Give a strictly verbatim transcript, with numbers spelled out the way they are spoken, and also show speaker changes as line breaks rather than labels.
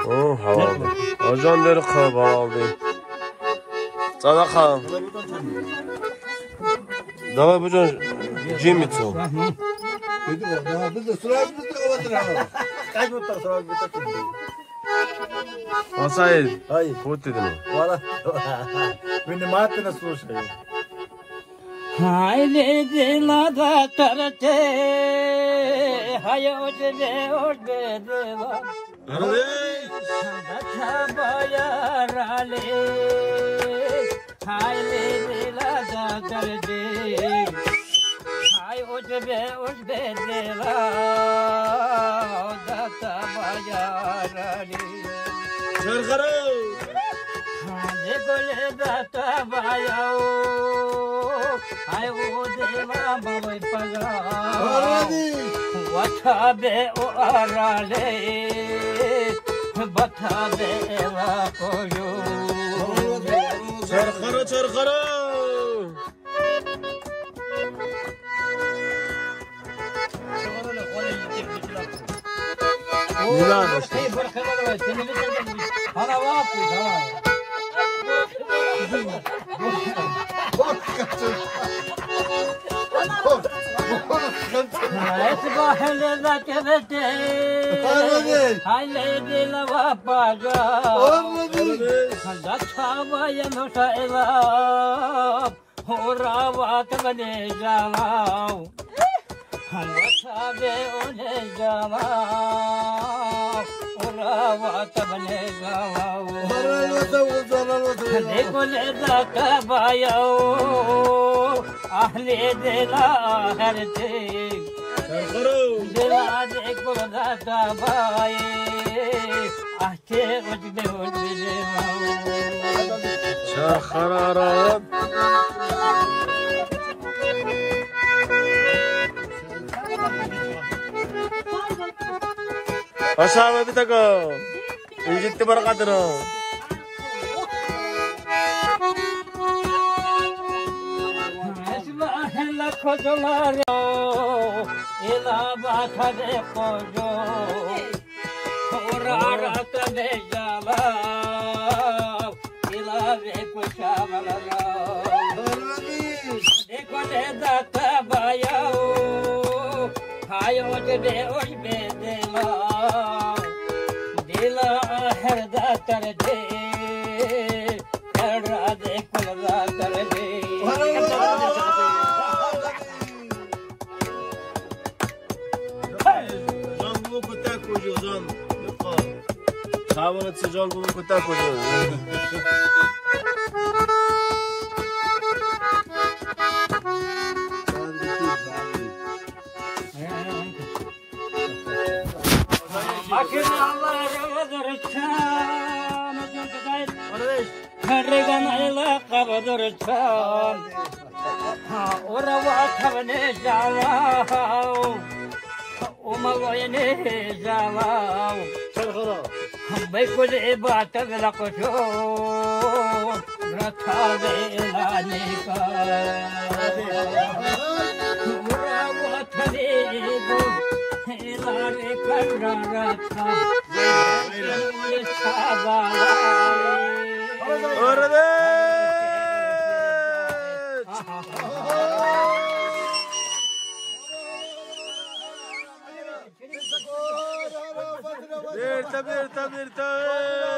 اوه حوالی آجان دل خواب حوالی صدق خواهم دوا بجان جیم میتون سعید خود دیدم
Hay dila da tarte, hay oje de oje deva. Da chabaya rale, hay dila da tarte, hay oje de oje deva. Da chabaya rale.
Çarkara.
देखो ले दाता बायाओ आय वो देवा बाबा पगा वथा बे ओ आराले बथा बे वा कोयो
çarkara çarkara Nila başta.
Ana vapu ha Esma hele da kebete Hayle dila vapaga Da chava yano saela Hora vat bane jalao Hangata be one jalao Hora vat bane jalao देखो ले दाता बायाओ आहले दिला हरते दिला देखो दाता बाये आहते उजबे उजबे
Çarkara Aşağı bir takım İncitti barakatını
खोजो इला बात देखो जो थोड़ा रात में जाला इला वे कुछ आवला देखो ले दाता बायाओ हायो जे ओज बे देला दिला हर दातर दे करा दे कुल दातर दे
Şabanı sıcak bunu kutak koyuyor.
Akın Allah'a çam, Herregan ayla kabadır çam. Ora vatavne jalav, umaloyne jalav.
Çarkara.
بكل إبات لقشو ركاب إلانيك وراوات ليدو إلانيك الرارتا لشابا
Birta birta birta